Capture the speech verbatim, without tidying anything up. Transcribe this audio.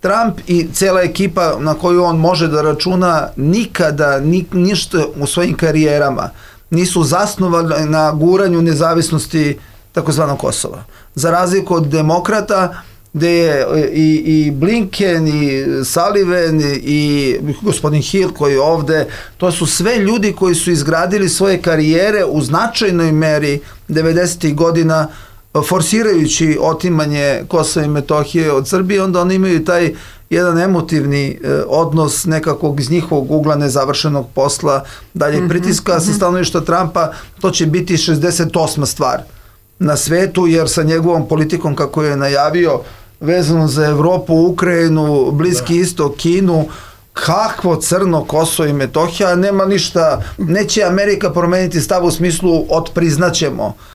Trump i cela ekipa na koju on može da računa nikada ni, ništa u svojim karijerama nisu zasnovali na guranju nezavisnosti takozvanog Kosova. Za razliku od demokrata, gde je i, i Blinken, i Sullivan, i gospodin Hill koji je ovde, to su sve ljudi koji su izgradili svoje karijere u značajnoj meri devedesetih godina forsirajući otimanje Kosova i Metohije od Srbije, onda oni imaju taj jedan emotivni odnos nekakvog iz njihovog ugla nezavršenog posla, dalje pritiska sa stanovišta Trumpa, to će biti šezdeset osma stvar na svetu, jer sa njegovom politikom kako je najavio vezano za Evropu, Ukrajinu, Bliski istok, Kinu, kakvo crno Kosovo i Metohija, nema ništa, neće Amerika promeniti stav u smislu otpriznaćemo